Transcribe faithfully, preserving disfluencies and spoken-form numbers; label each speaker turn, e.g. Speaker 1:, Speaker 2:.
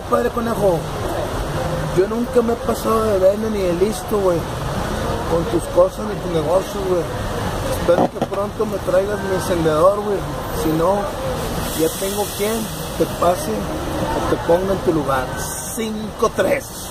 Speaker 1: compadre Conejo. Yo nunca me he pasado de vende ni de listo, güey, con tus cosas ni tus negocios, güey. Espero que pronto me traigas mi encendedor, güey. Si no, ya tengo quien te pase o te ponga en tu lugar. cinco tres